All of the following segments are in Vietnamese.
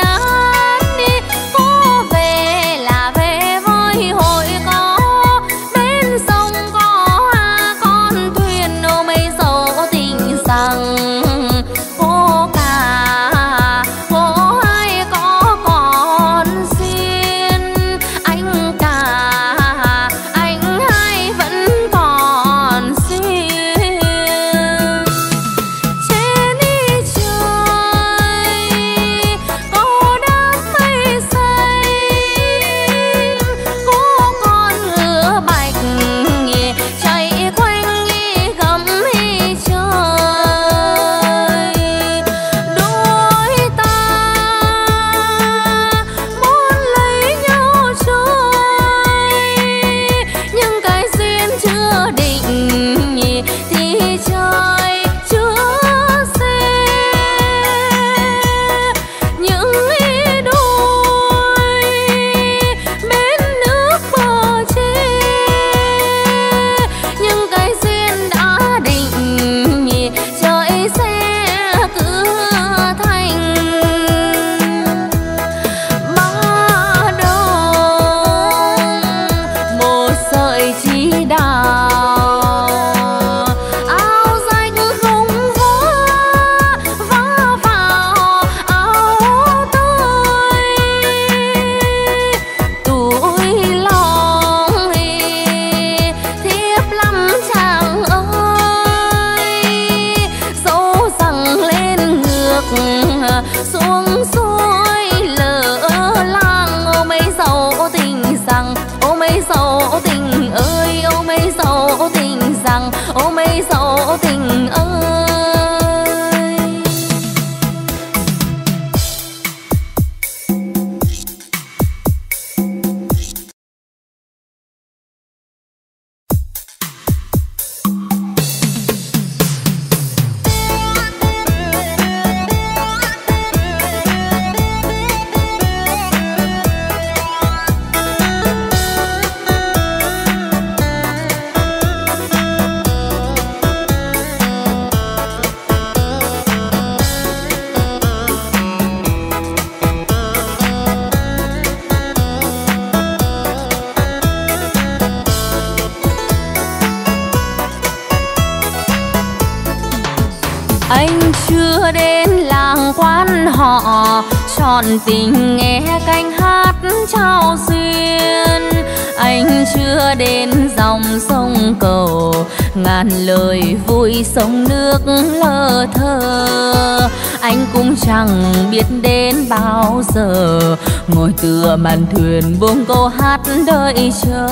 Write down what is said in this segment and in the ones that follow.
Anh chưa đến làng quan họ, trọn tình nghe canh hát trao duyên. Anh chưa đến dòng sông cầu, ngàn lời vui sông nước lơ thơ. Anh cũng chẳng biết đến bao giờ, ngồi tựa màn thuyền buông câu hát đợi chờ.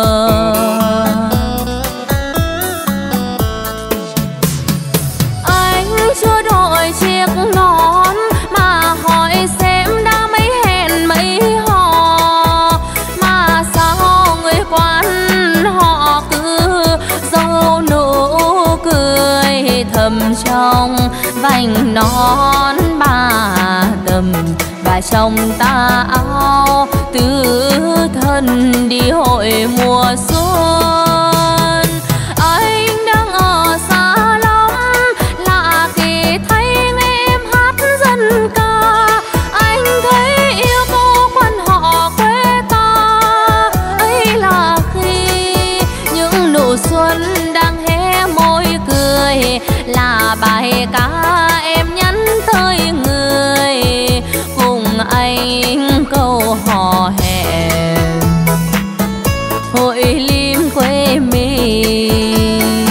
Chưa đổi chiếc nón mà hỏi xem đã mấy hẹn mấy hò, mà sao người quan họ cứ giấu nụ cười thầm trong vành nón ba tầm. Và trong tà áo tứ thân đi hội mùa xuân. Anh đang ở xa lắm, lạ kỳ thấy nghe em hát dân ca. Anh thấy yêu cô quan họ quê ta, ấy là khi những nụ xuân đang hé môi cười, là bài ca em nhắn tới người cùng anh câu hò hẹn hội lim quê mình.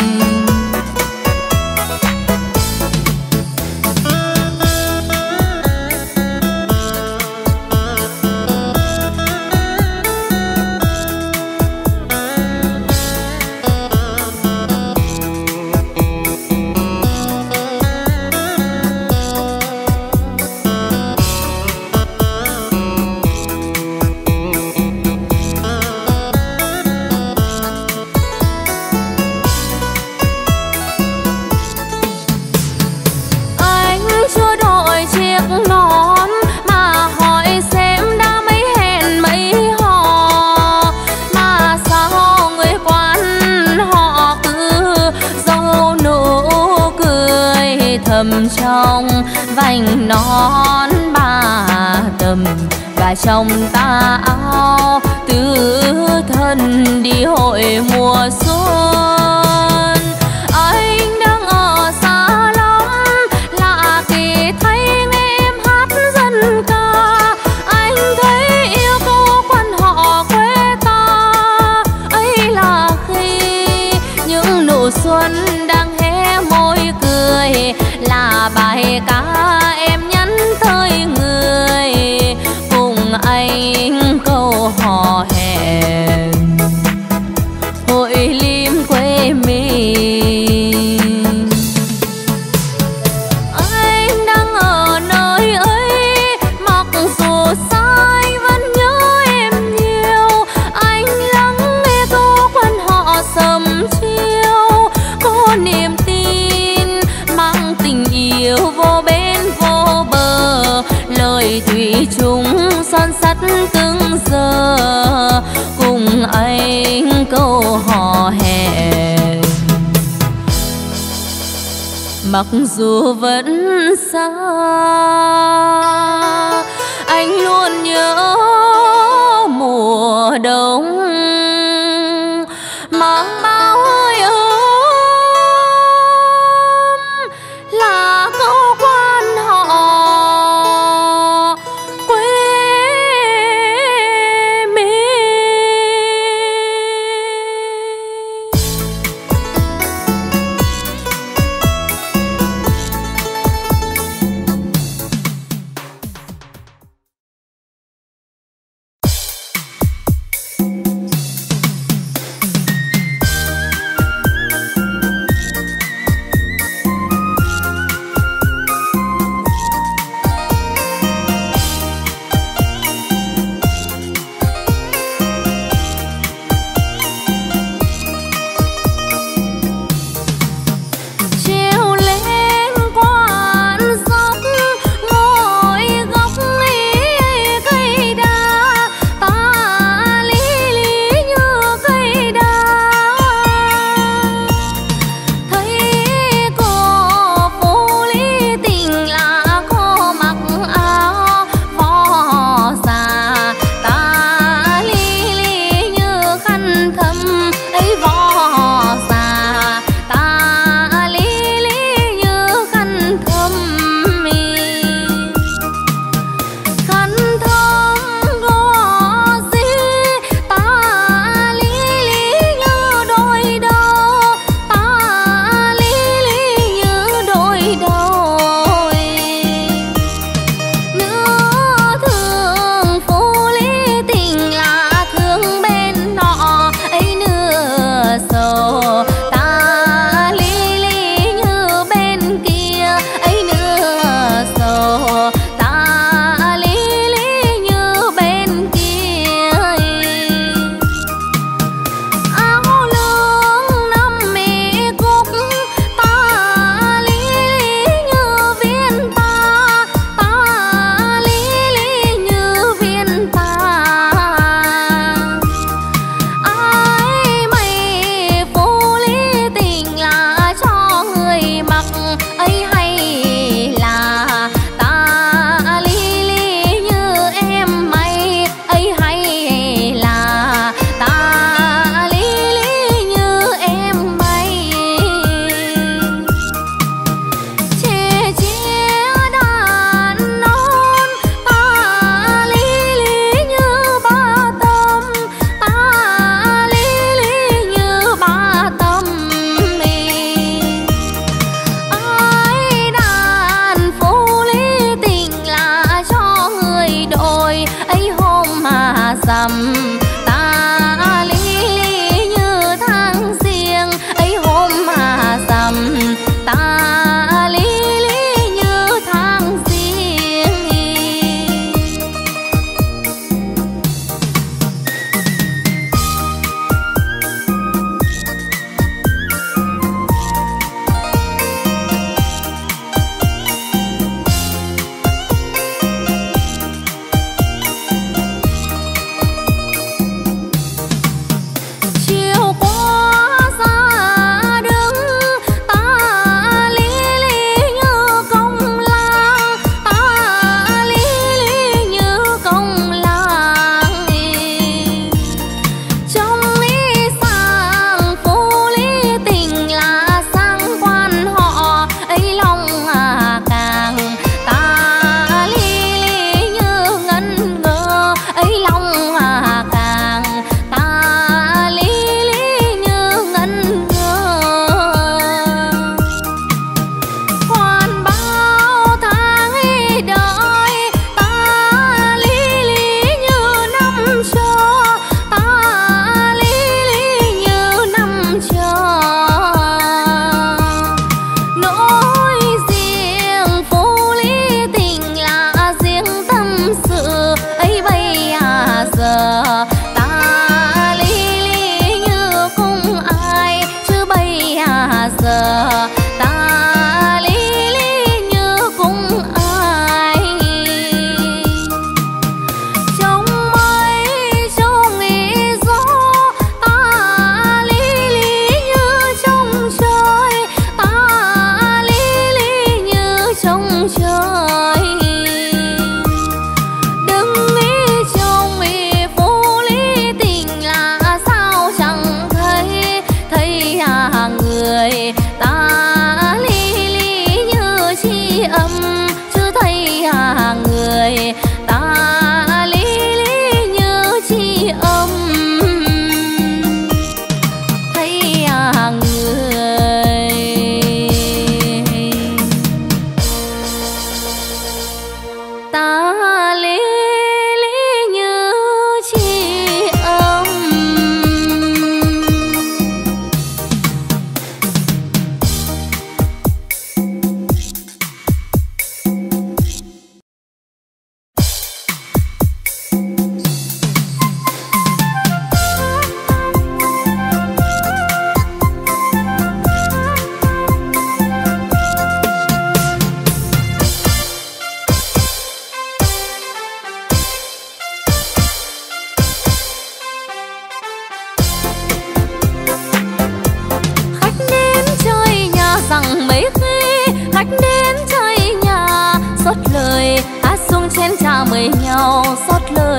Nón mà hỏi xem đã mấy hẹn mấy hò, mà sao người quan họ cứ giấu nụ cười thầm trong vành nón ba đầm và trong tà áo tứ thân đi hội mùa xuân. Anh đang ở xa lắm, lạ kỳ thấy nghe em hát dân ca. Anh thấy yêu cô quan họ quê ta, ấy là khi những nụ xuân đang hé môi cười, là bài ca em nhắn tới người cùng anh câu hò hẹn hội lim quê mình. Anh đang ở nơi ấy, mặc dù xa anh vẫn nhớ em nhiều. Anh lắng nghe câu quan họ sầm chiều, có niềm tin mang tình yêu vô bên vô bờ, lời thủy chung son sắt từng giờ cùng anh câu hò hẹn. Mặc dù vẫn xa, anh luôn nhớ mùa đông mang bao hơi ấm, là câu quan họ quê mình. Treo lên quan dốc, ngồi góc cây đa, ta lý lý như cây đa. Thấy cô phụ lý tình là cô mặc áo phò già, ta lý lý như khăn thâm ấy vò già, ta lý lý như khăn thâm mi. Khăn thâm gò gì, ta lý lý như đôi đầu, ta lý lý như đôi đầu. Nữa thương phụ lý tình là thương bên nọ ấy, nửa sầu ta lý lý như bên kia ấy, nửa sầu ta lý lý như bên kia. Áo lương năm mỹ cúc, ta lý lý như viên ta, ta lý lý như viên ta. Ai mày phụ lý tình là cho người mặc ấy, hay là ta lý lý như em mày ấy, hay là ta lý lý như em mày. Che che đàn non, ta lý lý như ba tâm, ta lý lý như ba tâm mình. Ai đàn phụ lý tình là cho người đổi ấy, hôm mà rằm ta lý lý như tháng riêng ấy, hôm mà rằm ta lý lý như tháng riêng.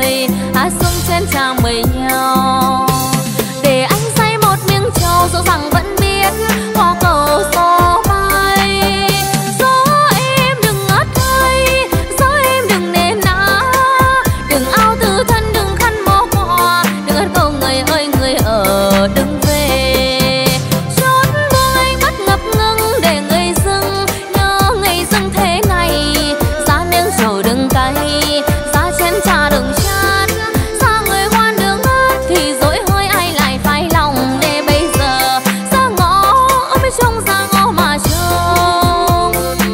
lời xuông trên trà mời nhau. Để anh say một miếng trầu dẫu rằng vẫn biết hoa cầu gió bay. Gió em đừng ngất ngây, gió em đừng nề nã, đừng ao từ thân đừng khăn mó quà, đừng ớt cầu người ơi người ở đừng về. Chốn buông anh mắt ngập ngừng để người dưng nhớ ngày dưng thế này. Giá miếng trầu đừng cay, giá chén trà đừng chát, xa người ngoan đường ớt thì dỗi hơi ai lại phải lòng. Để bây giờ ra ngõ ôm biết trông ra ngõ mà trông.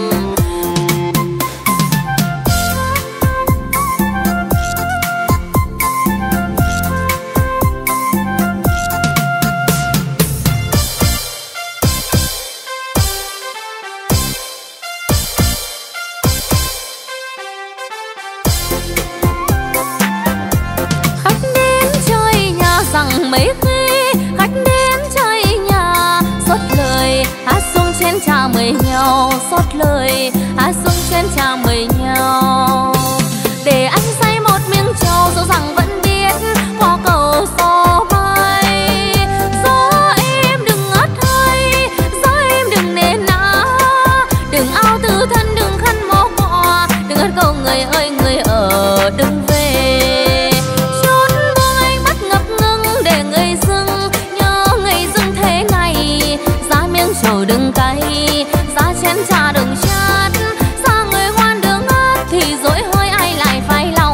Khách đến chơi nhà rằng mấy khi, khách đến chơi nhà xót lời xuông trên trà mời nhau, xót lời xuông trên trà mời nhau. Để anh say một miếng trầu dẫu rằng vẫn biết hoa cầu gió bay. Gió em đừng ngất ngây, gió em đừng nề nã, đừng ao từ thân đừng khăn mó quà, đừng ớt cầu người ơi người ở đừng về. Chốn buông anh mắt ngập ngừng để người dưng nhớ ngày dưng thế này. Giá miếng trầu đừng cay, giá chén trà đừng chát, xa người ngoan đường ớt thì dỗi hơi ai lại phải lòng.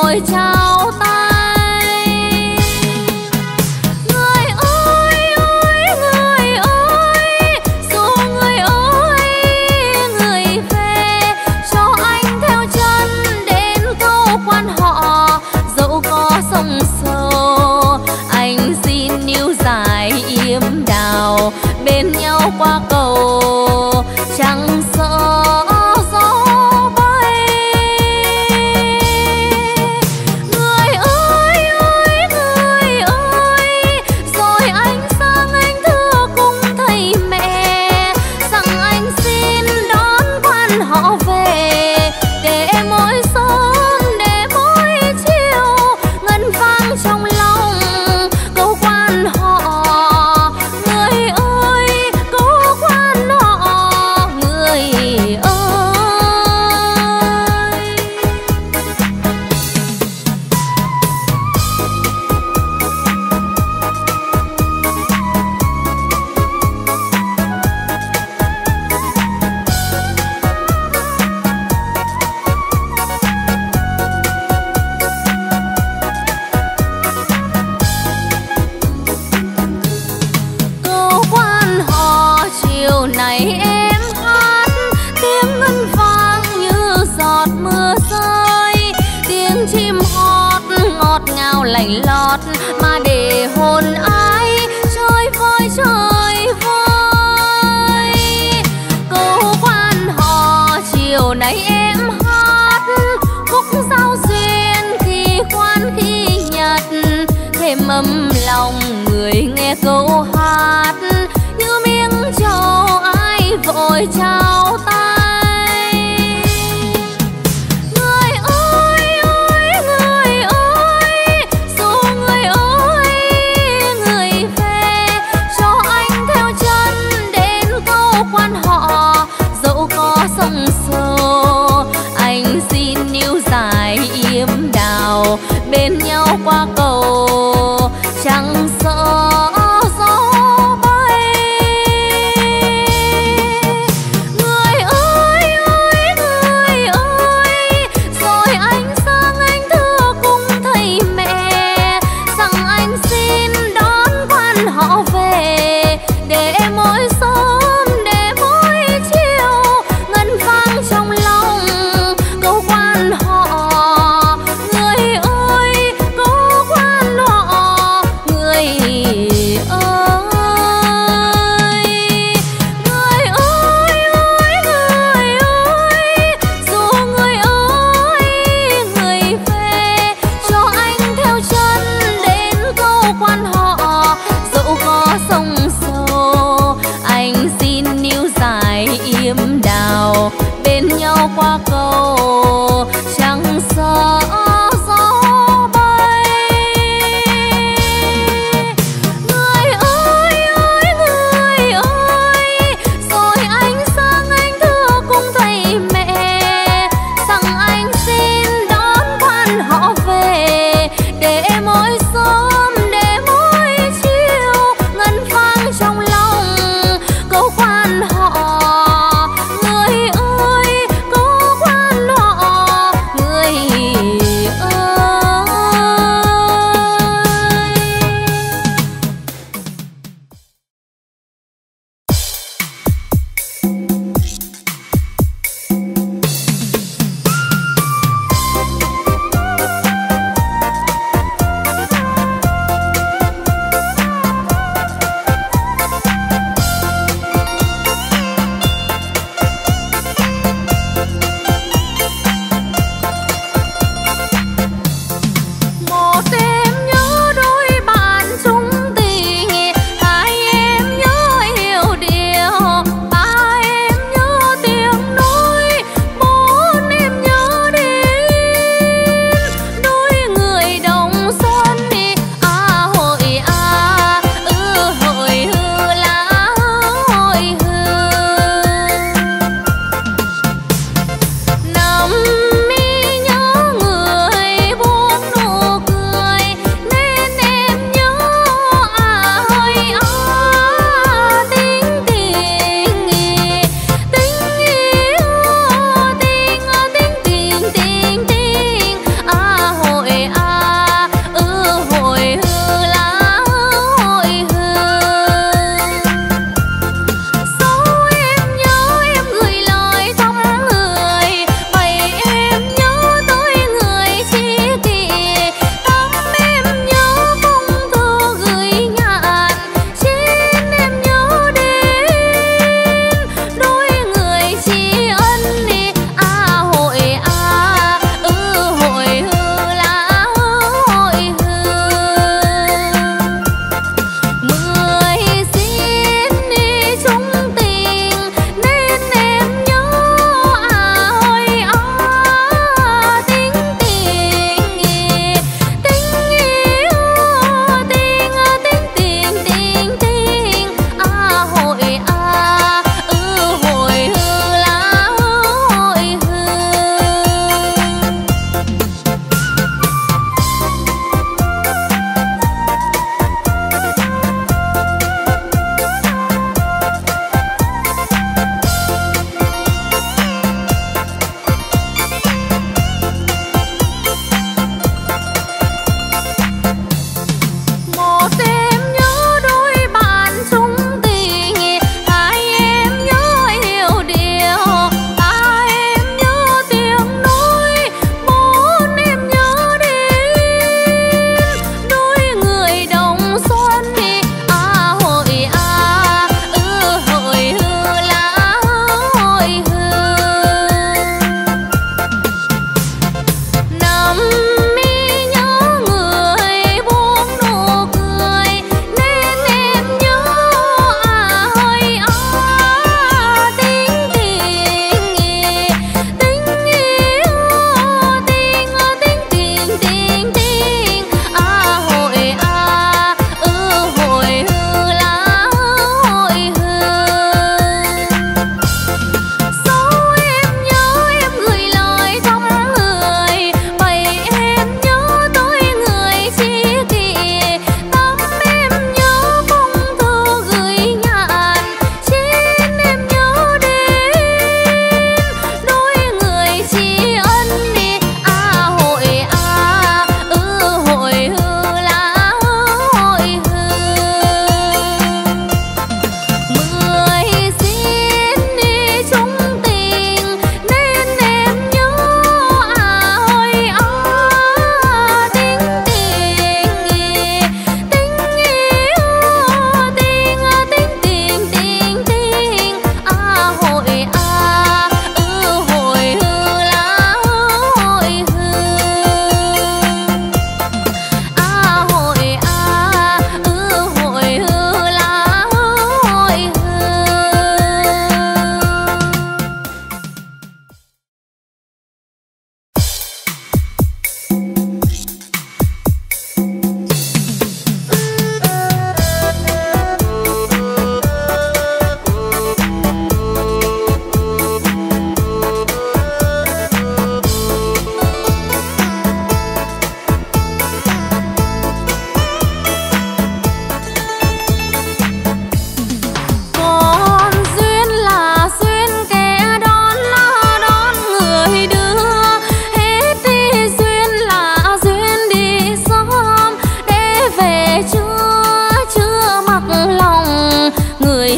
vội trao tay. Người ơi ơi người ơi, dù người ơi người về, cho anh theo chân đến câu quan họ. Dẫu có sông sâu anh xin níu dài yếm đào, bên nhau qua cầu chẳng sợ gió bay. Người ơi ơi người ơi, rồi anh sang anh thưa cùng thầy mẹ rằng anh xin đón quan họ về, để mỗi sớm để mỗi chiều ngân vang trong lòng câu quan họ. Người ơi câu quan họ, người ơi. Câu quan họ chiều này em hát, tiếng ngân vang như giọt mưa rơi, tiếng chim hót ngọt ngào lạnh lót, mà để hồn ai chơi vơi chơi vơi. Câu quan họ chiều này em hát, khúc giao duyên khi khoan khi nhật, thêm ấm lòng người nghe câu hát, như miếng trầu ai vội trao tay. Người ơi ơi người ơi, dù người ơi người về, cho anh theo chân đến câu quan họ. Dẫu có sông sâu anh xin níu dài yếm đào, bên nhau qua cầu chẳng sợ gió bay.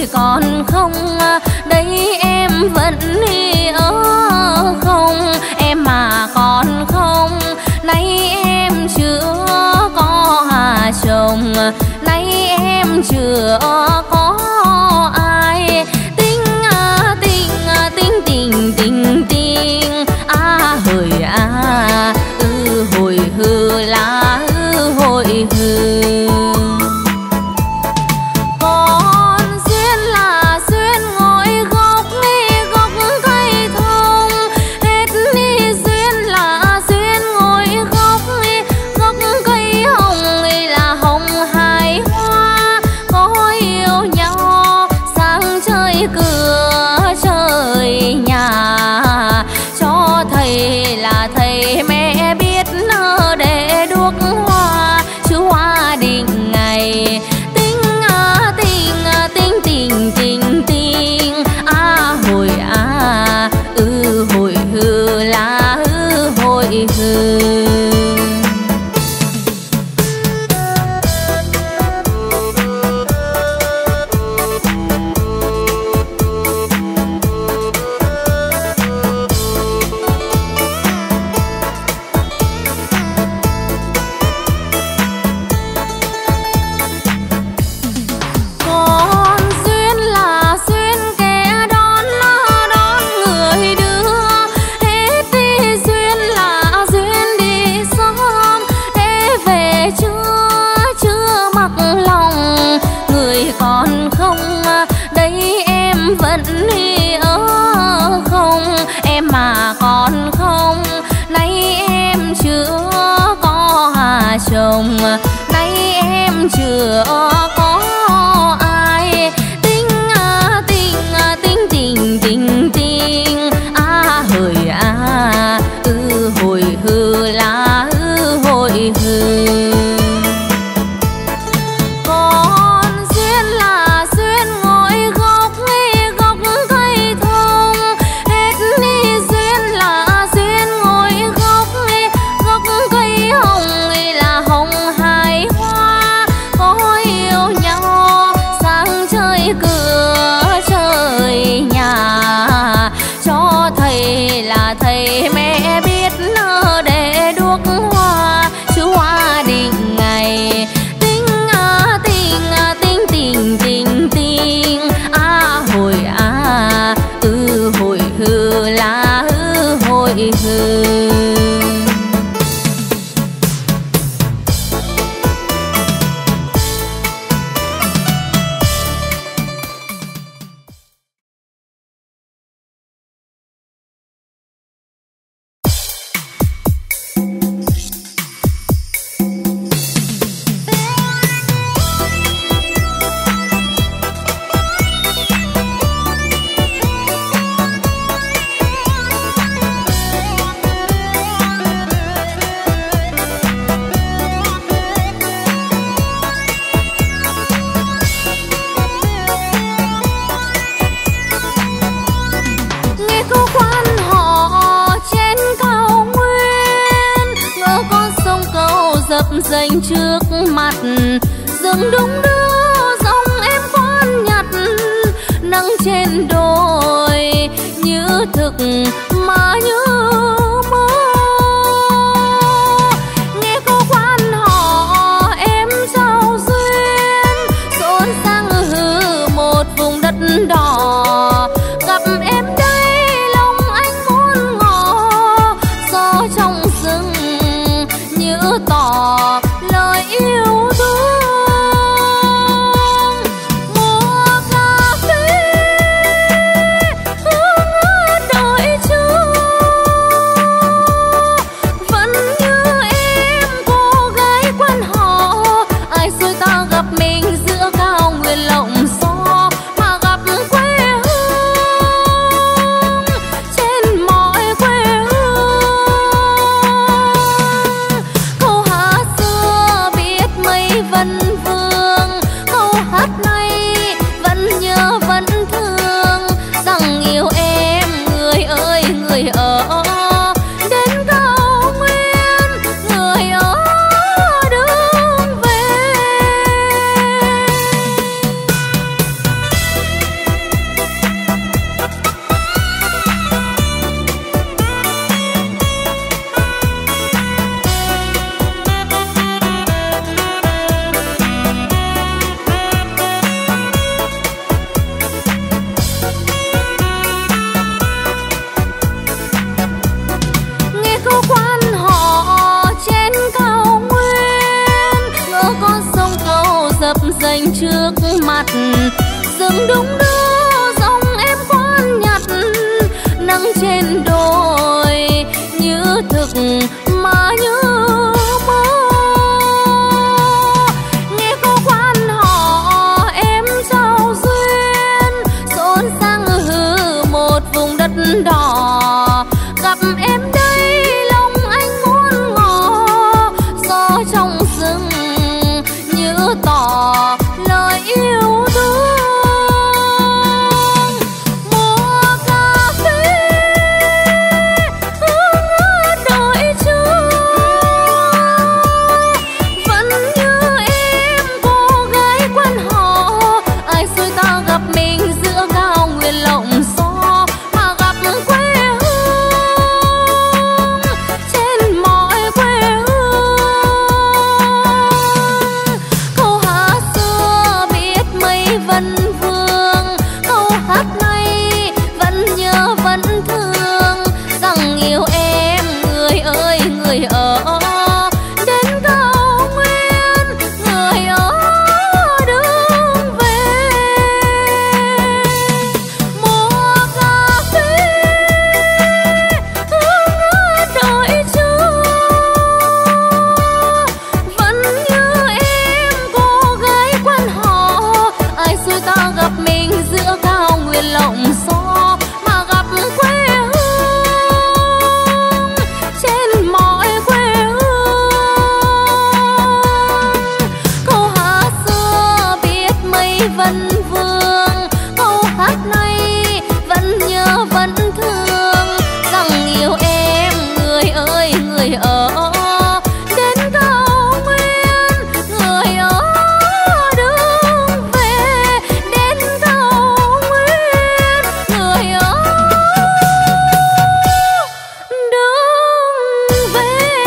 người còn không, đây em vẫn đi ở không, em mà còn không, nay em chưa có chồng, nay em chưa có ai. Tình tình tình tình hỡi hồi hư lá hồi hư. Còn duyên là duyên ngồi gốc cây thông, hết đi duyên là duyên ngồi gốc cây hồng là hồng hai hoa. Có yêu nhau sang chơi cửa trời nhà, cho thầy là thầy mẹ biết nở để đuốc hoa, chứ hoa định ngày. Tình hồi hồi hư lá hồi hư. Chồng nay em chưa có ai. Tình hỡi hồi hư lá hồi hư. Còn duyên là duyên ngồi gốc cây thông, hết đi duyên là duyên ngồi gốc cây hồng là hồng hai hoa. Có yêu nhau sang chơi cửa trời nhà, cho thầy là thầy mẹ biết nở để đuốc hoa, chứ hoa định ngày. Tình hồi hư lá hồi hư. Dành trước mặt rừng đung đưa dòng em khoan nhặt, nắng trên đồi như thực mà như mơ. Nghe cô quan họ em giao duyên, xôn sang hư một vùng đất đỏ. Gặp em đây lòng anh muốn ngỏ, gió trong rừng như tỏ lời yêu thương. Mùa cà phê hương đợi chờ, mình trước mặt. Rừng đung đưa dòng em khoan nhặt, nắng trên đồi như thực mà như mơ. Nghe cô quan họ em trao duyên, xôn sang hư một vùng đất đỏ. Gặp em đây lòng anh muốn ngỏ, gió trong rừng như tỏ lời yêu thương. Mùa cà phê hương ớt đợi chờ, vẫn như em cô gái quan họ. Ai xui ta gặp mình giữa cao nguyên lộng gió, mà gặp quê hương trên mọi quê hương. Câu hát xưa biết mấy vân vương, câu hát này vẫn nhớ vẫn thương, rằng yêu em người ơi người ở đến cao nguyên, người ở đường về. Mùa cà phê hương ớt đợi chờ, vẫn như em cô gái quan họ. Ai xui ta gặp mình giữa cao nguyên lộng gió, mà gặp quê hương trên mọi quê hương. Câu hát xưa biết mấy vân vương, câu hát này vẫn nhớ vẫn thương, rằng yêu em người ơi người ở đến cao nguyên, người ở đường về đến cao nguyên, người ở đường về.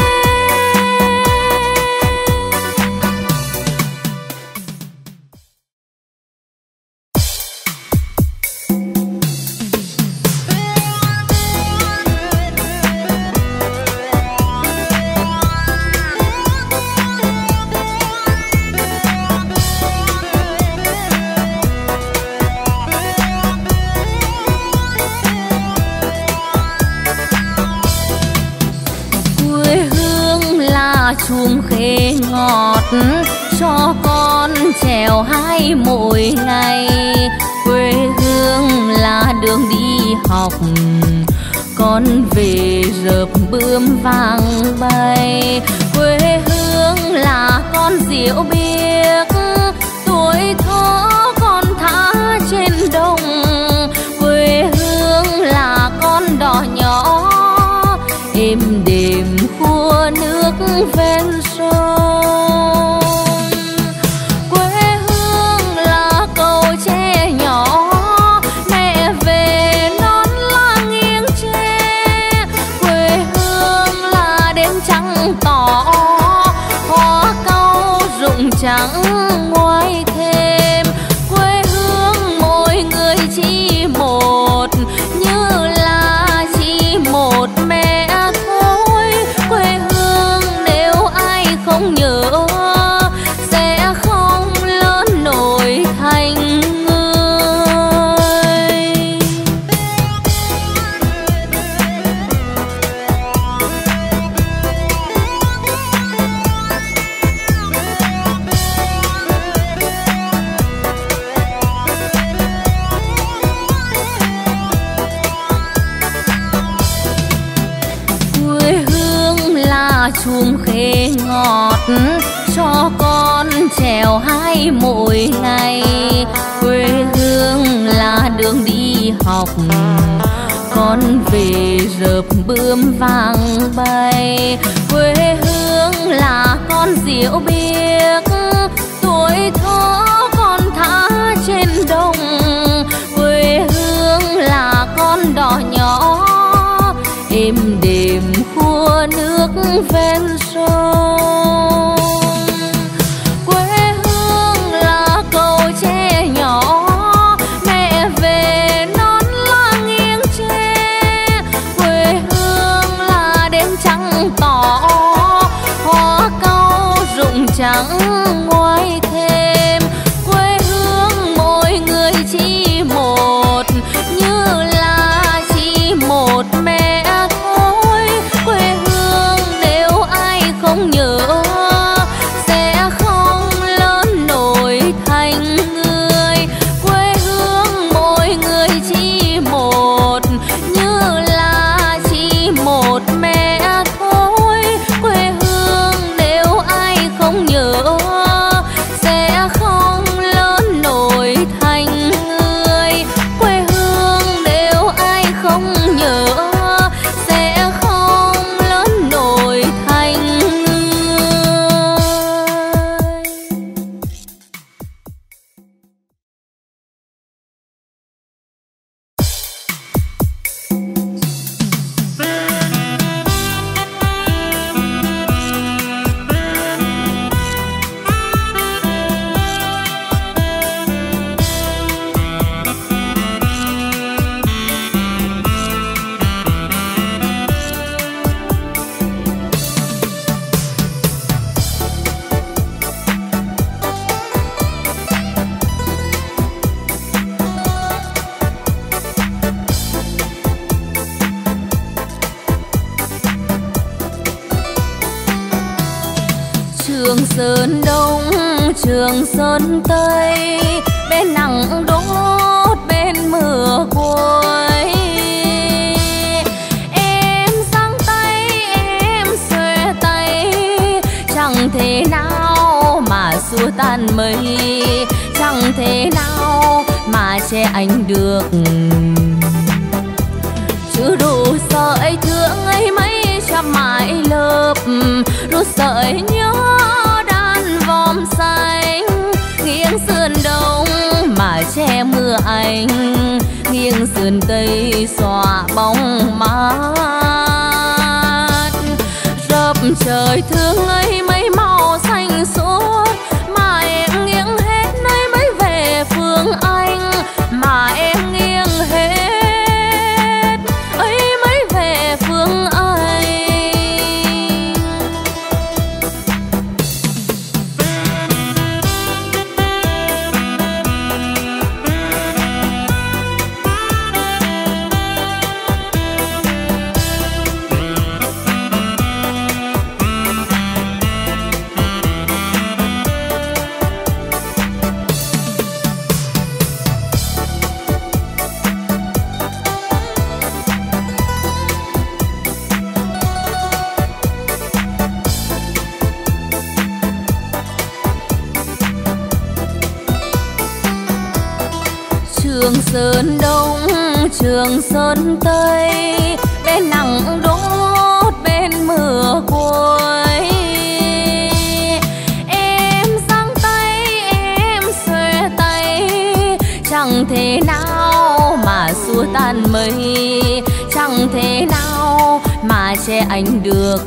Quê hương là chùm khế ngọt, cho con trèo hái mỗi ngày. Quê hương là đường đi học, con về rợp bướm vàng bay. Quê hương là con diệu biếc, tuổi thơ con thả trên đồng. Quê hương là con đò nhỏ, êm đềm khua nước ven sông. Quê hương là cầu tre nhỏ, mẹ về non la nghiêng tre. Quê hương là đêm trăng tỏ, hoa cau rụng trắng ngoài thêm. Quê hương mỗi người chỉ một, như là chỉ một mẹ thôi. Quê hương nếu ai không nhớ sẽ không lớn nổi thành người. Quê hương là chùm khế ngọt, cho con trèo hái mỗi ngày. Quê hương là đường đi học, con về rợp bướm vàng bay. Quê hương là con diệu biếc, tuổi thơ con thả trên đồng. Quê hương là con đò nhỏ, êm đềm khua nước ven sông. Quê hương là cầu tre nhỏ, mẹ về non la nghiêng tre. Quê hương là đêm trăng tỏ, hoa cau rụng trắng ngoài thềm. Trường Sơn Tây, bên nắng đốt bên mưa cuối. Em giang tay em xuề tay, chẳng thể nào mà xua tan mây, chẳng thể nào mà che anh được. Chứ đủ sợi thương ấy mấy trăm mái lớp, đủ sợi nhớ đan vòm xanh, nghiêng sườn đông mà che mưa anh, nghiêng sườn tây xòa bóng mát. Rập trời thương ấy mấy màu xanh suốt, mà em nghiêng hết nơi mới về phương Anh, mà em nghiêng hết ấy mới về phương Anh. Trường Sơn Đông, Trường Sơn Tây, bên nắng đốt bên mưa cuối. Em giang tay em xuề tay, chẳng thể nào mà xua tan mây, chẳng thể nào mà che anh được.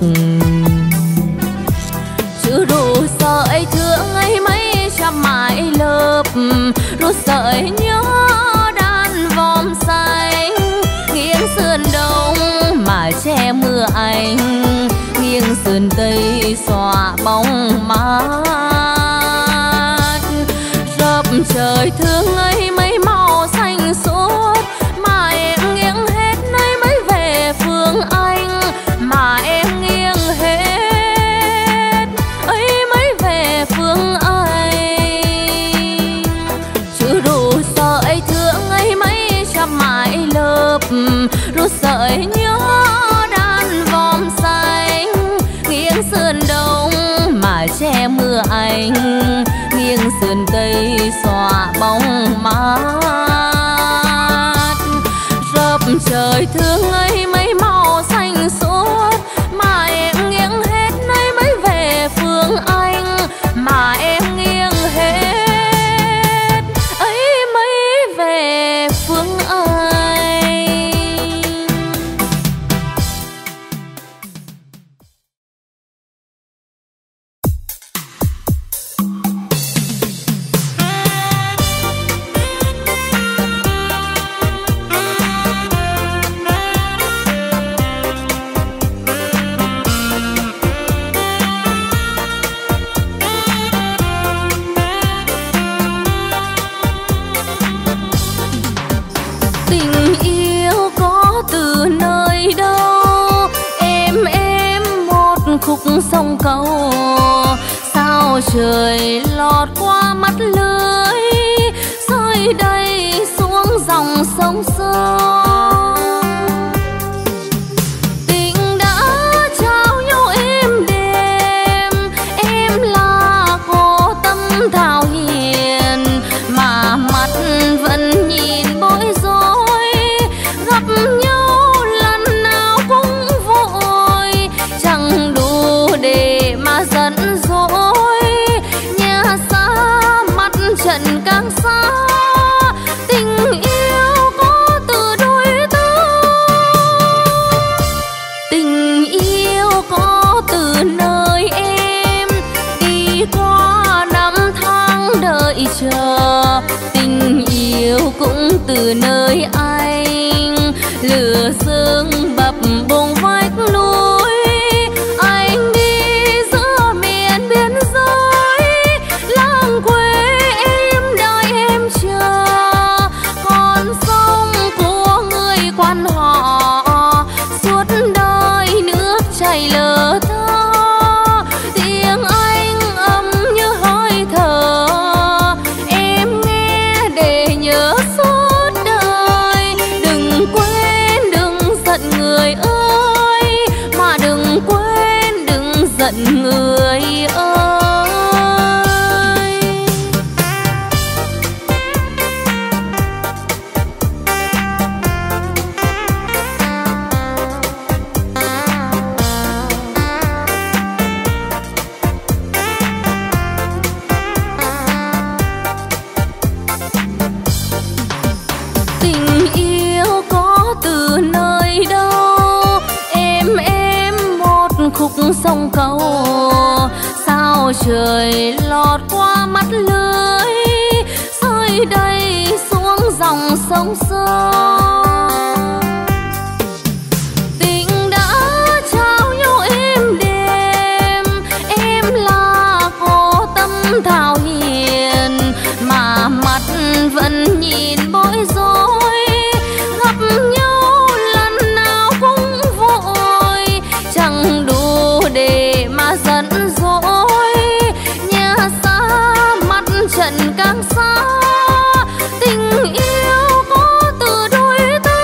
Chứ đủ sợi thương ấy mấy trăm mái lớp, đủ sợi nhớ đan vòm xanh, nghiêng sườn đông mà che mưa anh, nghiêng sườn tây xòa bóng mát. Rập trời thương ấy mấy màu xanh suốt, mà em nghiêng hết nơi mới về phương Anh, mà em nghiêng hết ấy mới về phương Anh. Chứ đủ sợi thương ấy mấy trăm mái lớp, đủ sợi nhớ đan vòm xanh, nghiêng sườn đông mà che mưa anh, nghiêng sườn tây xòa bóng mát. Rập trời thương ấy mấy màu xanh suốt, mà em nghiêng hết nơi mới về phương Anh, mà em nghiêng hết ấy mới về phương Anh. Tình yêu có từ nơi đâu, em một khúc sông cầu, sao trời lọt qua mắt lưới, rơi đầy xuống dòng sông sâu. Tình đã trao nhau êm đềm, em là cô tâm thảo hiền, mà mắt vẫn nhìn bối rối, gặp nhau lần nào cũng vội, chẳng đủ để mà giận dỗi. Nhà xa mắt trận càng xa, tình yêu có từ đôi ta. Tình yêu có từ nơi em đi qua năm tháng đợi chờ, tình yêu cũng từ nơi anh lửa sương bập bùng vách núi. Anh đi giữa miền biên giới, làng quê em đợi em chờ, con sông của người quan họ suốt đời nước chảy lờ thơ. Tiếng anh ấm như hơi thở sông cầu, sao trời lọt qua mắt lưới rơi đầy xuống dòng sông sâu. Tình đã trao nhau êm đềm, em là cô tâm thảo hiền mà mặt vẫn nhìn bối rối, gặp nhau lần nào cũng vội chẳng đủ để mà giận dỗi. Nhà xa mặt trận càng xa, tình yêu có từ đôi ta,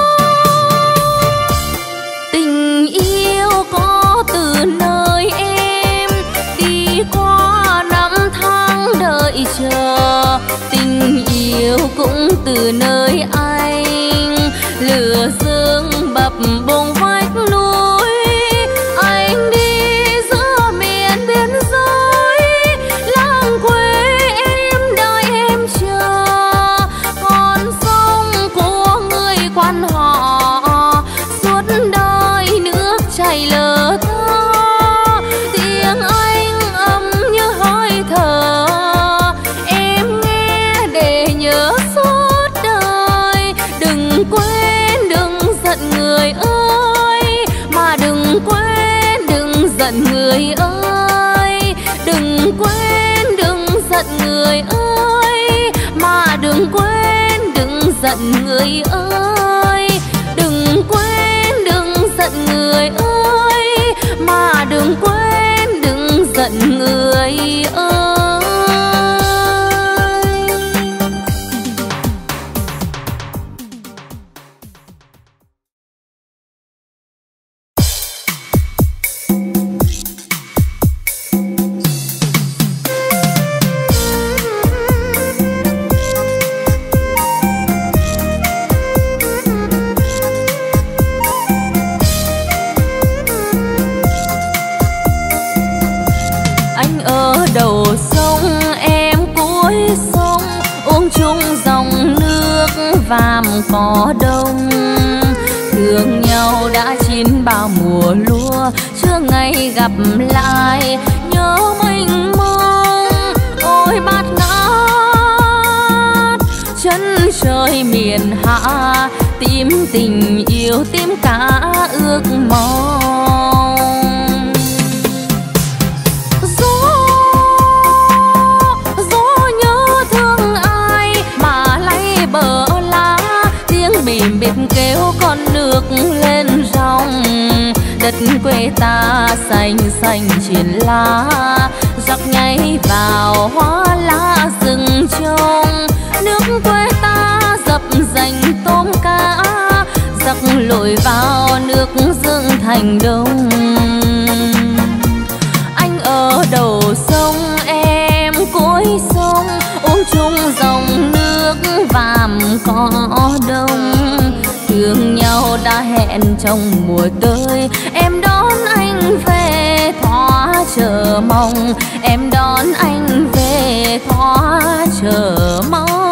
tình yêu có từ nơi em đi qua năm tháng đợi chờ. Tình yêu cũng từ nơi anh lửa dương bập bùng vách núi. Anh đi giữa miền biên giới, làng quê em đợi em chờ. Con sông của người quan họ suốt đời nước chảy lờ thơ. Tiếng anh ấm như hơi thở, em nghe để nhớ suốt đời. Đừng quên đừng giận người ơi, mà đừng quên đừng giận người ơi. Đừng quên đừng giận người ơi, mà đừng quên đừng giận người ơi. Đừng quên đừng giận người ơi, mà đừng quên đừng giận người ơi. Anh ở đầu sông, em cuối sông, uống chung dòng nước vàm cỏ đông. Thương nhau đã chín bao mùa lúa, chưa ngày gặp lại nhớ mênh mông. Ôi bát ngát chân trời miền hạ, tím tình yêu tím cả ước mong. Mìm biết kêu con nước lên ròng, đất quê ta xanh xanh trên lá, giặc nhảy vào hoa lá rừng trông. Nước quê ta dập dành tôm cá, giặc lội vào nước dựng thành đông. Anh ở đầu sông, em cuối sông, uống chung dòng nước vàm cỏ đông. Thương nhau đã hẹn trong mùa tới, em đón anh về thỏa chờ mong. Em đón anh về thỏa chờ mong.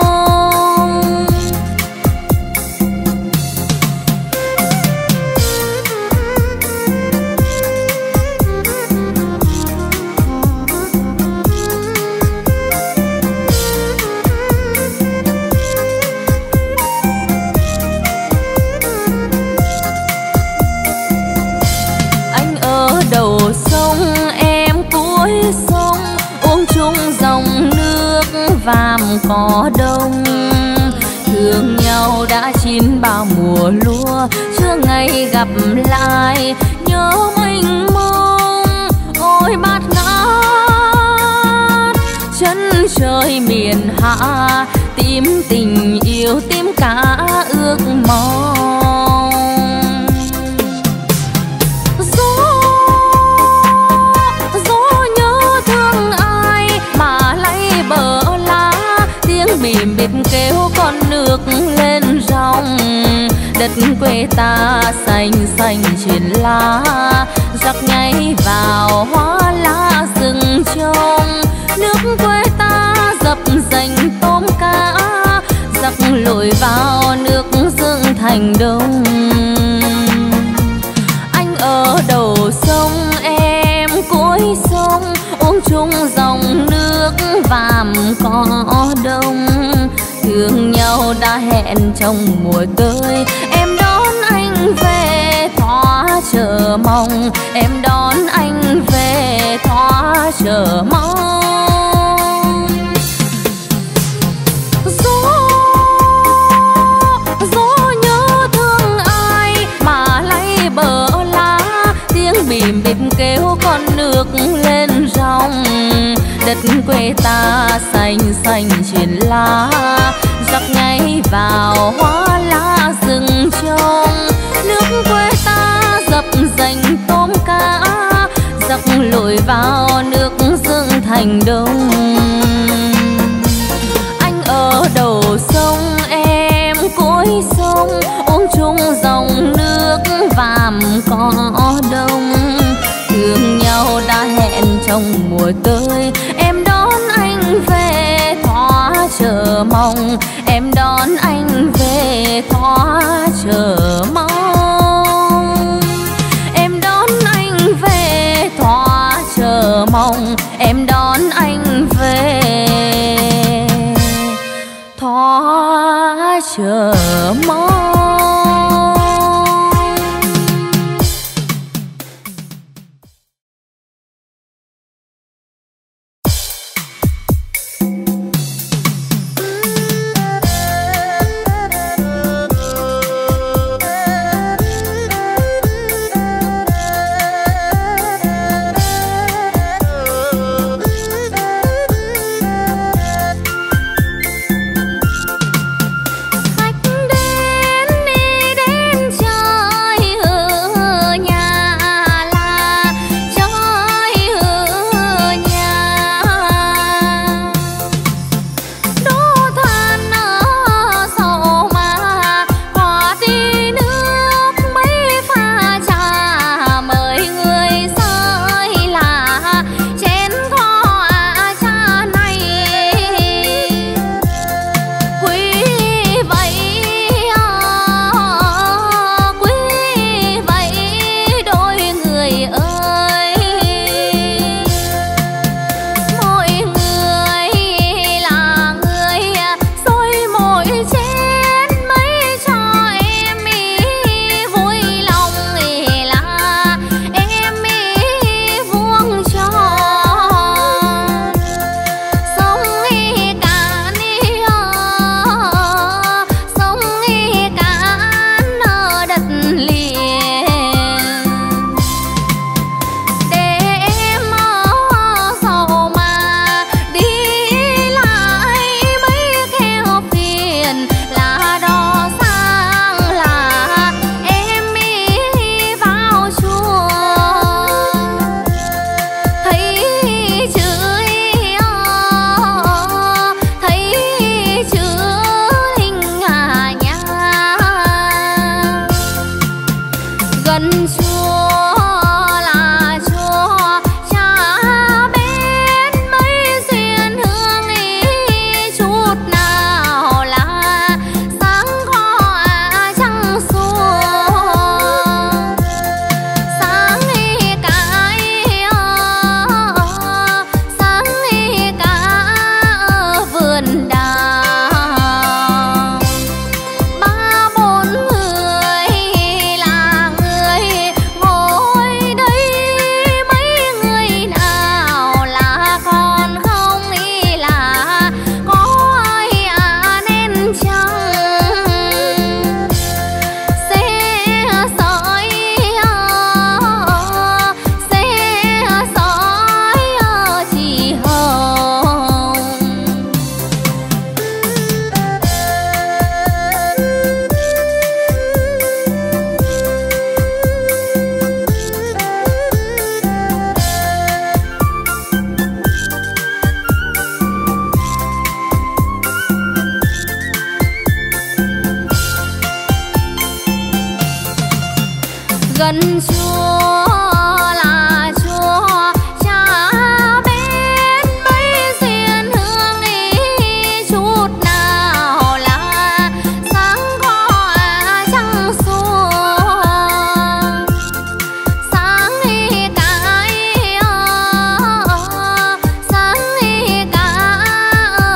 Đầu sông em cuối sông, uống chung dòng nước vàm cỏ đông. Thương nhau đã chín bao mùa lúa, chưa ngày gặp lại nhớ mênh mông. Ôi bát ngát chân trời miền hạ, tím tình yêu tím cả ước mong. Mìm biết kêu con nước lên ròng, đất quê ta xanh xanh trên lá, giặc nhảy vào hoa lá rừng trông. Nước quê ta dập dành tôm cá, giặc lội vào nước dựng thành đông. Anh ở đầu sông, em có đông. Thương nhau đã hẹn trong mùa tới, em đón anh về thỏa chờ mong, em đón anh về thỏa chờ mong. Gió nhớ thương ai mà lay bờ lá, tiếng bìm bịp kêu con nước lên ròng. Đất quê ta xanh xanh trên lá, giặc ngay vào hoa lá rừng trông. Nước quê ta dập dành tôm cá, giặc lội vào nước dựng thành đông. Anh ở đầu sông em cuối sông, uống chung dòng nước vàm có đông. Thương nhau đã hẹn trong mùa tới, em đón anh về thỏa chờ mong, em đón anh về thỏa chờ mong. Em đón anh về thỏa chờ mong, em đón anh về thỏa chờ mong. gần Chúa là Chúa cha bên mấy diên hương ý chút nào là sáng có trăng xuông sáng cả sáng cả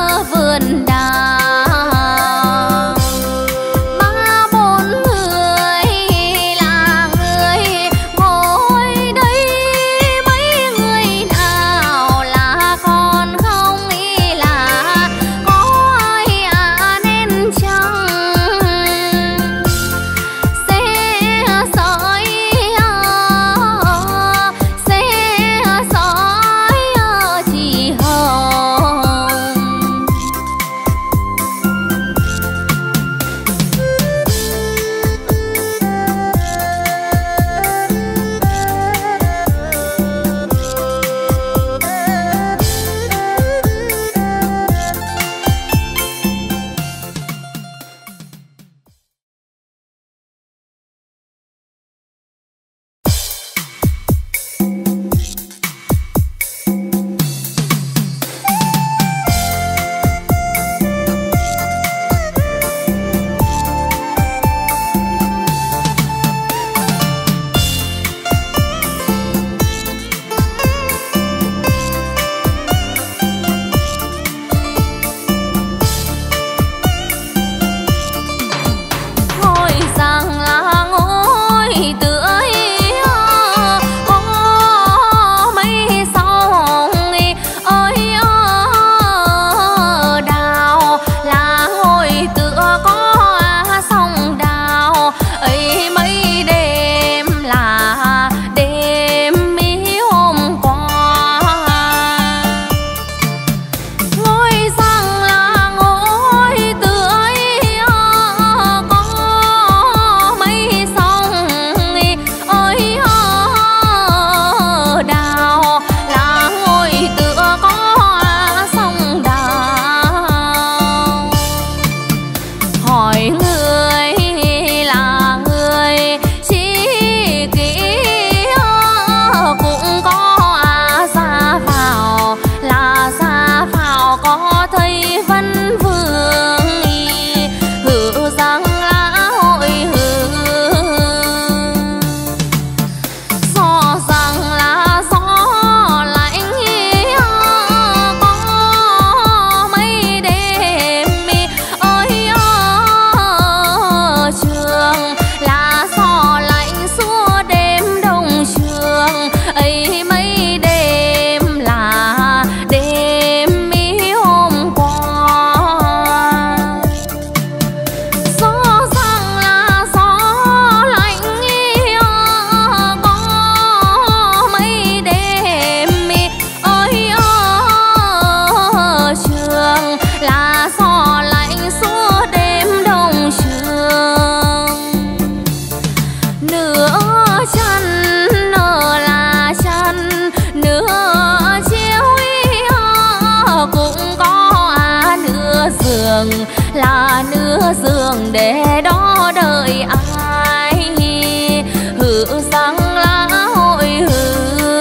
giường là nửa giường để đó đợi ai hử sáng lá hội hử.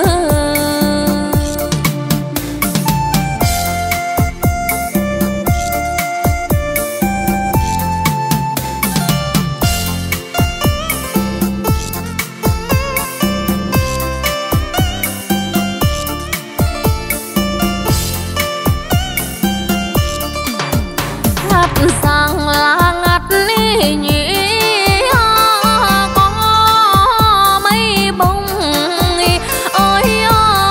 Sang lá ngắt nhị có mấy bông ơi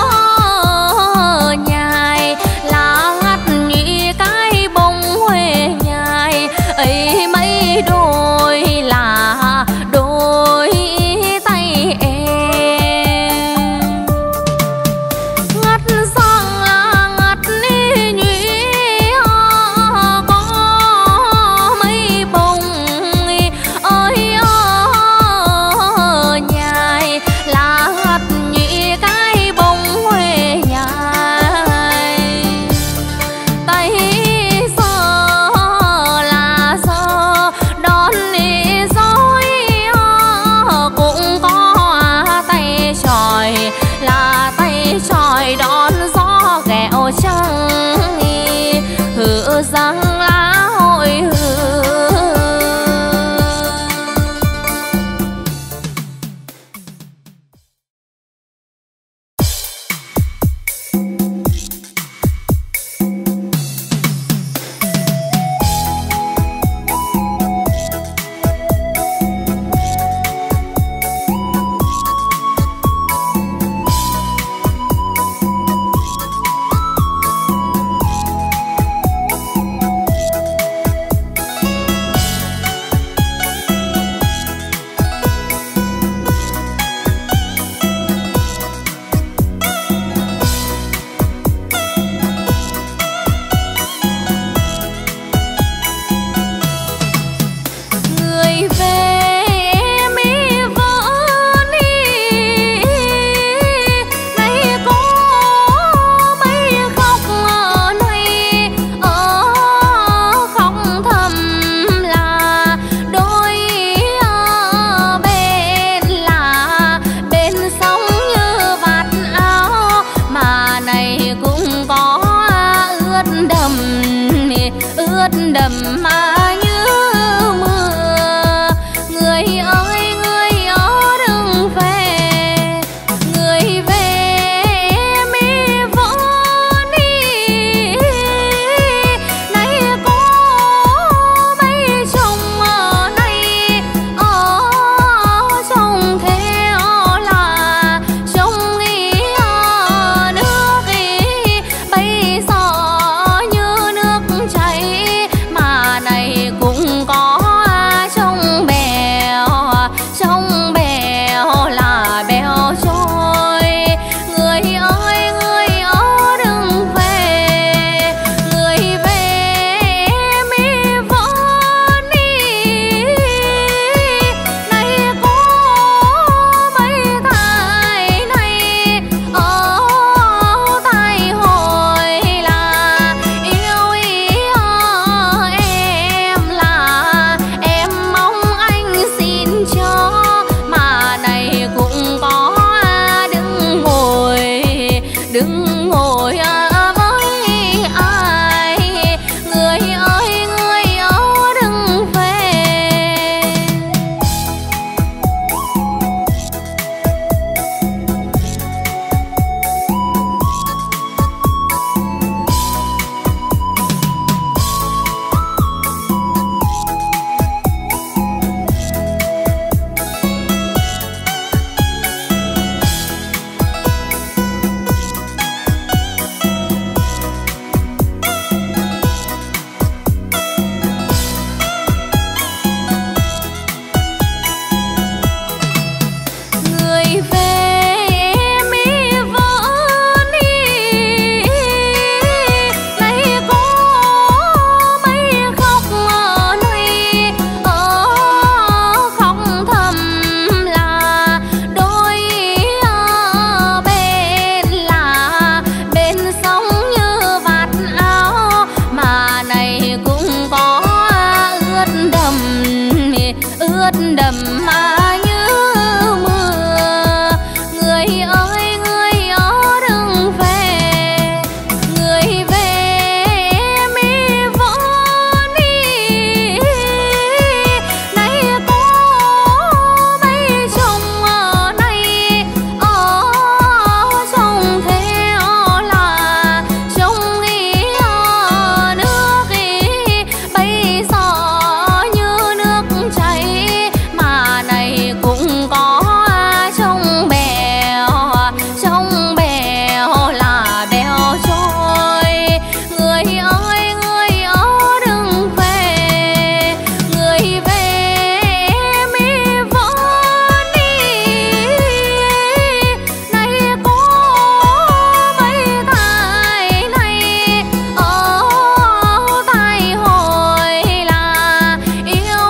nhài lá ngắt nhị cái bông huệ nhài ấy mấy đôi là đôi tay em ngắt sang lá ngắt nhị đón gió ghẹo trăng hử răng lá hội hử. Đầm mà như mưa người ơi người ở đừng về người về em đi vỡ đi nay có mấy chồng ở đây ở chồng thế là chồng đi ở nước đi bây giờ như nước chảy này ướt đẫm mà như mưa. Người ơi người ở đừng về, người về em đi vẫn đi. Nay có mấy chồng ở đây ở chồng thế là chồng ý ở nước ý bây giờ như nước chảy, mà này cũng có trông bèo là bèo trôi. Người ơi người ở đừng về, người về em đi vẫn đi. Này có mấy tài này ở tài hồi là yêu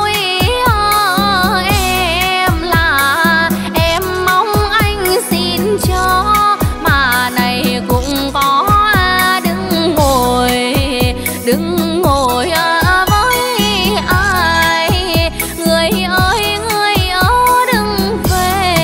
em, là em mong anh xin cho, mà này cũng có đừng ngồi với ai. Người ơi người ở đừng về.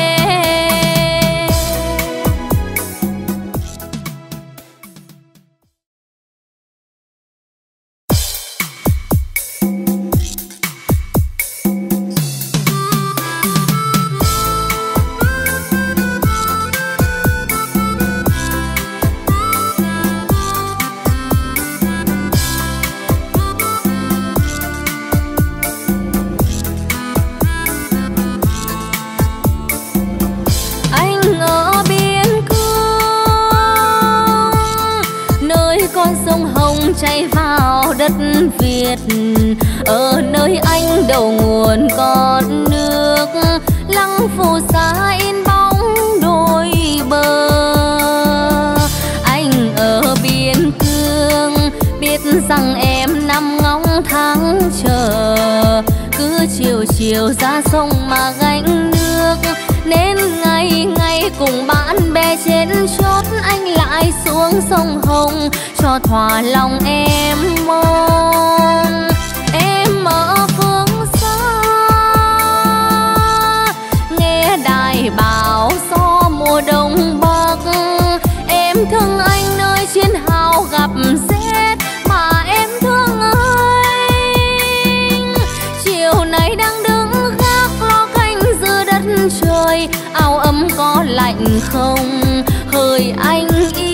Anh ở biên cương, nơi con sông Hồng chảy vào đất Việt. Ở nơi anh đầu nguồn con nước, lăng phù sa in bóng đôi bờ. Anh ở biên cương biết rằng em nằm ngóng tháng chờ, cứ chiều ra sông mà gánh nước, nên ngày ngày cùng bạn bè trên chốt anh lại xuống sông Hồng cho thỏa lòng em mong. Em ở phương xa nghe đài báo gió mùa đông bắc, em thương anh nơi chiến hào gặp rét mà em thương anh. Chiều nay đang đứng gác lo canh giữa đất trời, áo ấm có lạnh không hỡi anh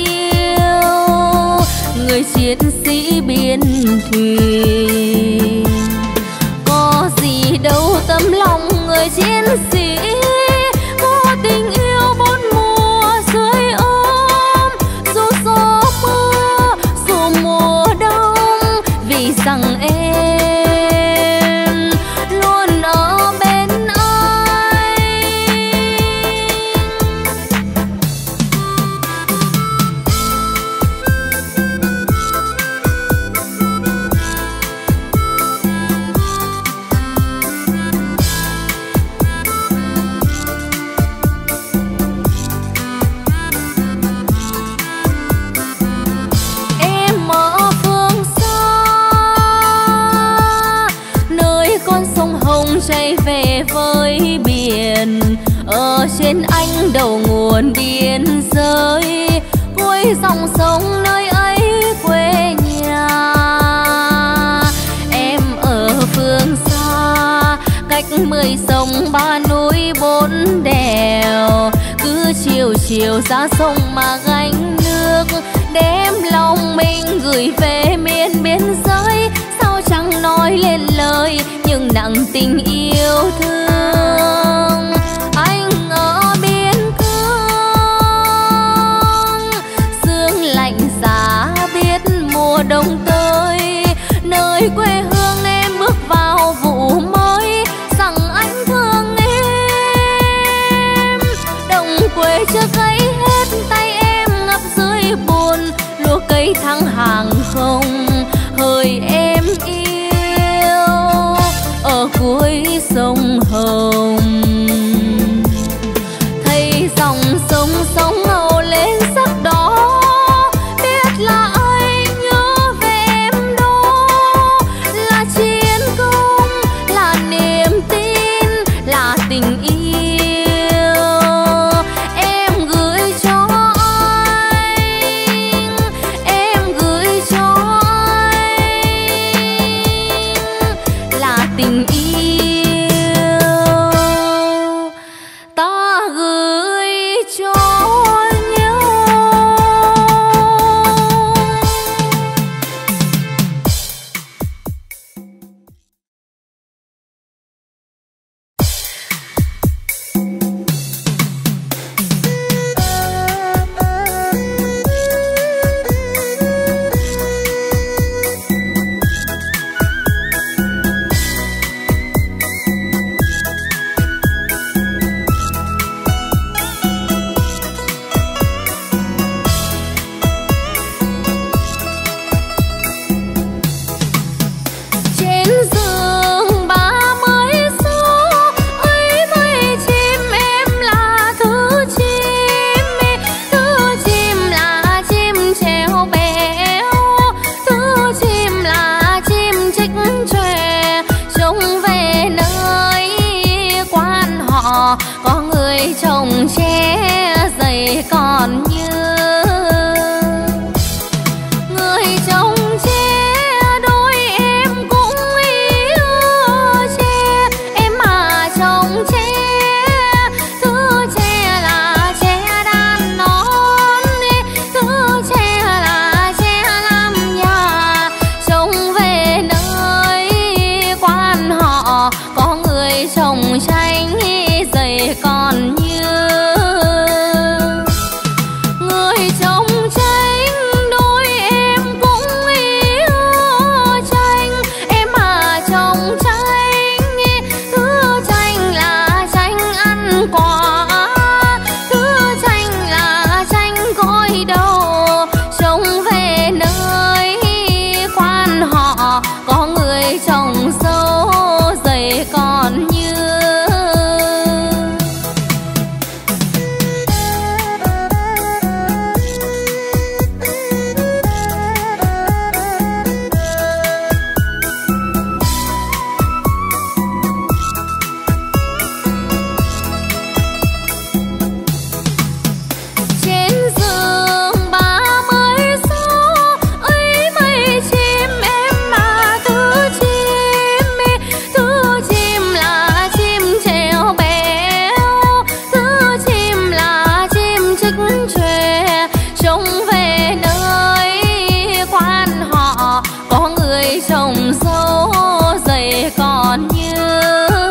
yêu, người chiến sĩ biên thùy. Có gì đâu tấm lòng người chiến sĩ, có tình yêu bốn mùa dưới ôm, dù gió mưa dù mùa đông, vì rằng em luôn ở bên anh. Em ở phương xa nơi con sông Hồng chảy về với biển, ở trên anh đầu nguồn biên giới, cuối dòng sông nơi ấy quê nhà. Em ở phương xa cách 10 sông 3 núi 4 đèo, cứ chiều ra sông mà gánh nước, đem lòng mình gửi về miền biên giới. Sao chẳng nói lên lời nhưng nặng tình yêu thương. Anh ở biên cương, sương lạnh giá biết mùa đông tới, nơi quê hương em bước vào vụ mới, rằng anh thương em. Đồng quê chưa cấy hết tay em ngập dưới buồn, lúa cây thăng hàng không hỡi em yêu, ở cuối sông Hồng. Thấy dòng sông sóng ào lên sắc đỏ, biết là anh nhớ về em đó, là chiến công là niềm tin tình yêu ta gửi cho nhau. Có người trồng tre dày còn như người trồng tre, đôi em cũng yêu tre. Em mà trồng tre, thứ tre là tre đan non, thứ tre là tre làm nhà. Trông về nơi quan họ có người trồng chanh dày còn như người trồng chanh, đôi em cũng yêu chanh. Em mà trồng chanh, thứ chanh là chanh ăn quả, thứ chanh là chanh gội đầu. Trông về nơi quan họ có người trồng dâu dày còn như trồng dâu dày còn như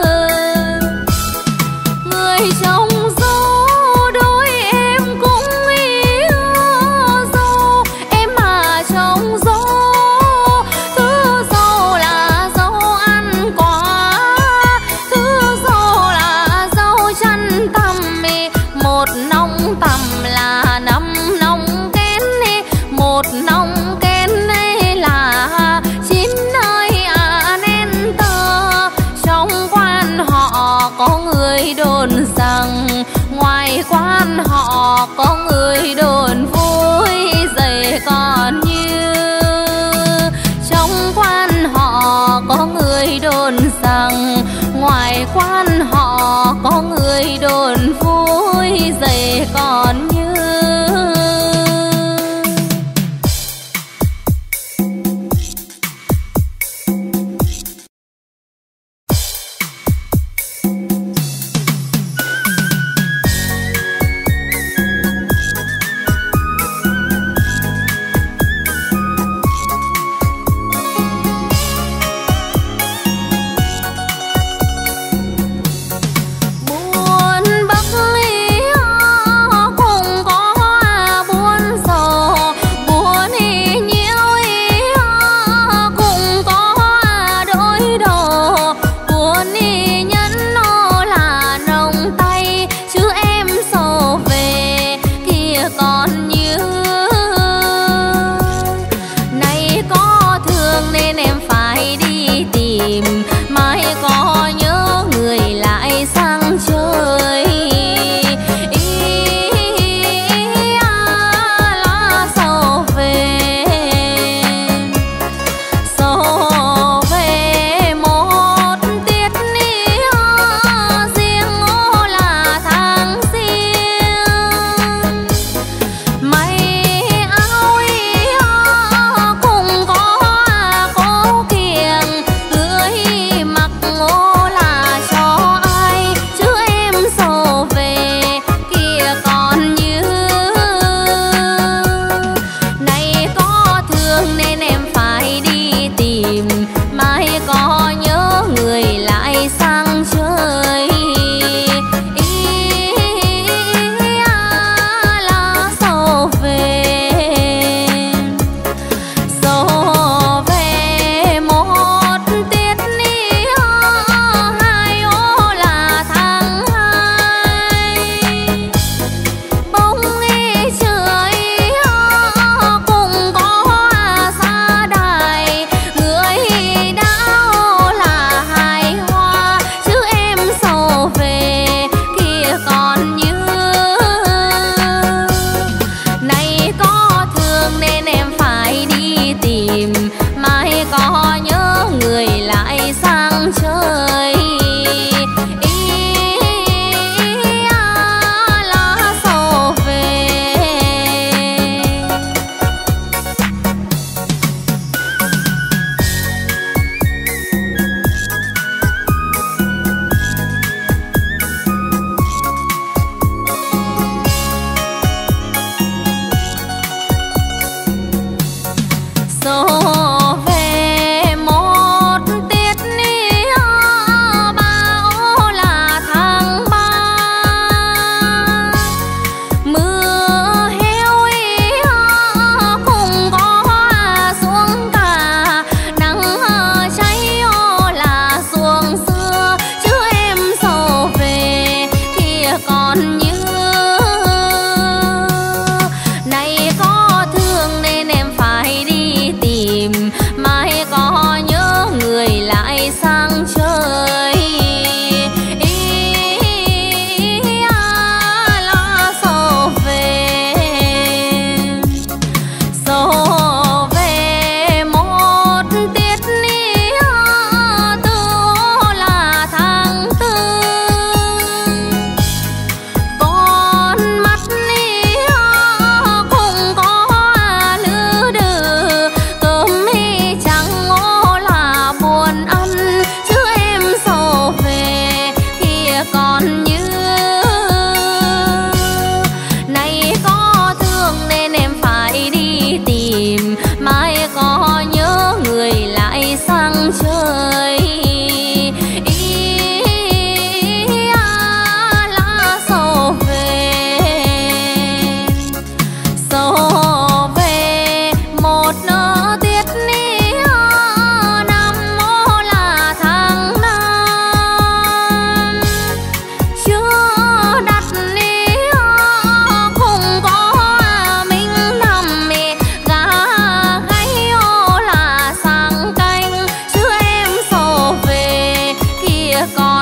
người trồng dâu, đôi em cũng yêu dâu. Em mà trồng dâu, thứ dâu là dâu ăn quả, thứ dâu là dâu chăn tằm. Một nòng tằm là 5 nòng kén, một nòng kén là 9 nơi nên tơ. Trong quan họ có người đồn rằng, ngoài quan họ có người đồn vui dày còn như. Trong quan họ có người đồn rằng, ngoài quan họ có người đồn vui dày còn như. Buồn Bắc Lý cùng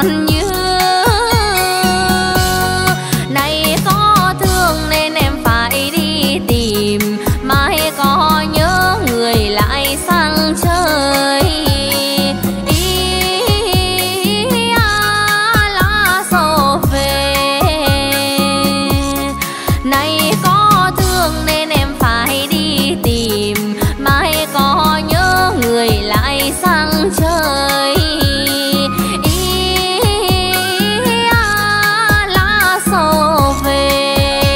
còn nhớ. Này có thương nên em phải đi tìm, mai có nhớ người lại sang chơi. Lá xô về. Này có thương nên em phải đi tìm, mai có nhớ người lại sang chơi. Lá xô về.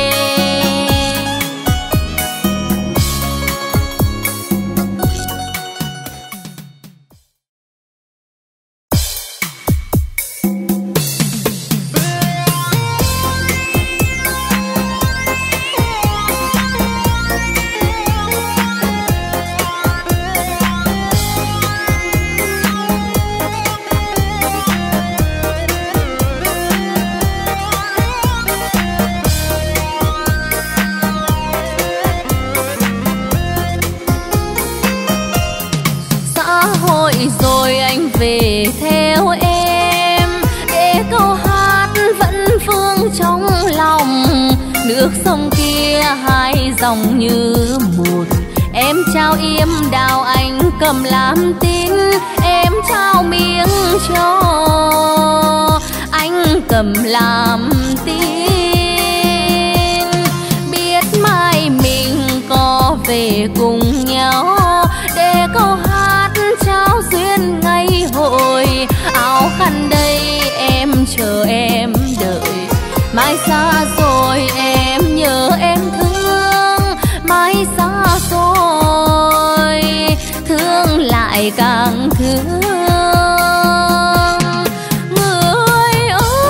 Rồi anh về theo em, để câu hát vẫn vương trong lòng. Nước sông kia hai dòng như một, em trao yếm đào anh cầm làm tín. Em trao miếng cho anh cầm làm tín. Biết mai mình có về cùng nhau, để câu hát trao duyên ngày hội. Áo khăn đây em chờ em đợi, mai xa rồi em nhớ em thương. Mai xa rồi thương lại càng thương. Người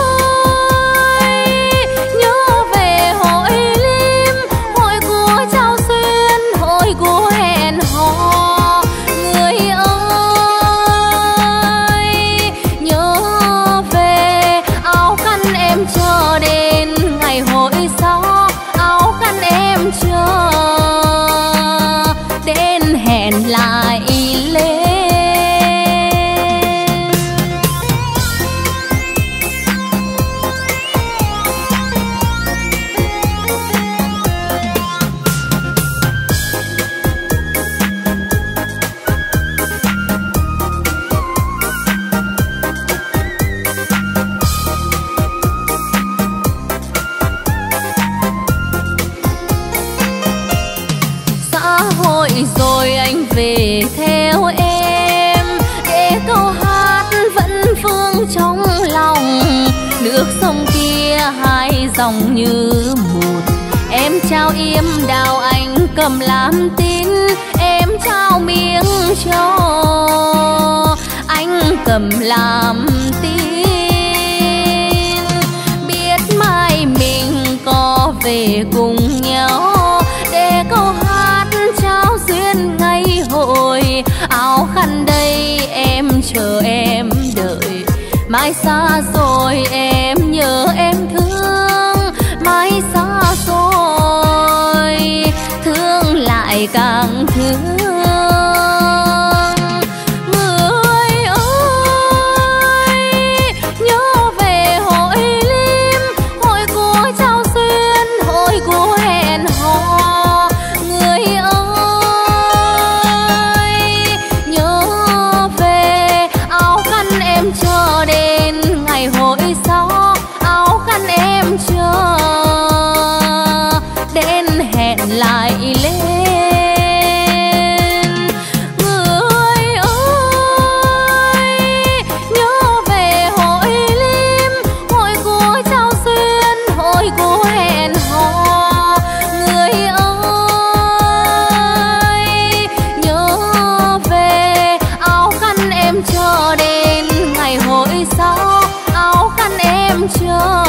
ơi nhớ về hội lim, hội của trao duyên, hội của hẹn hò. Người ơi nhớ về áo khăn em chờ đến ngày hội sau. Áo khăn em chờ đến hẹn lại lên. Rồi anh về theo em, để câu hát vẫn vương trong lòng. Nước sông kia hai dòng như một, em trao yếm đào anh cầm làm tín. Em trao miếng cho anh cầm làm tín. Biết mai mình có về cùng nhau, để câu hát trao duyên ngày hội. Áo khăn đây em chờ em đợi, mai xa rồi em nhớ em thương. Mai xa rồi thương lại càng thương. Người ơi nhớ về hội lim, hội của trao duyên, hội của hẹn hò. Người ơi nhớ về áo khăn em chờ đến ngày hội sau. Áo khăn em chờ đến hẹn lại lên. Người ơi nhớ về hội lim, hội của trao duyên, hội của hẹn hò. Người ơi nhớ về áo khăn em chờ đến ngày hội sau. Áo khăn em chờ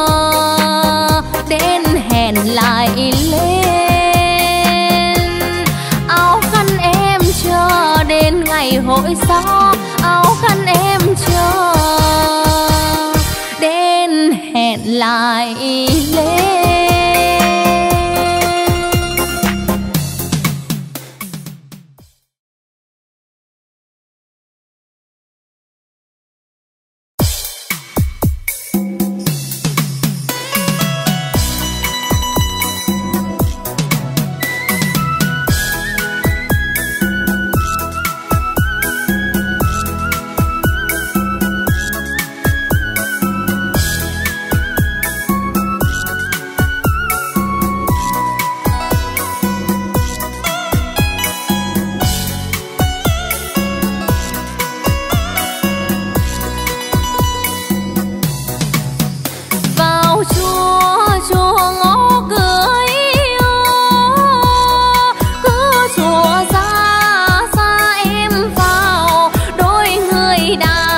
đến hẹn lại lên. Áo khăn em chờ đến ngày hội sau. Áo khăn em chờ đến hẹn lại lên. đà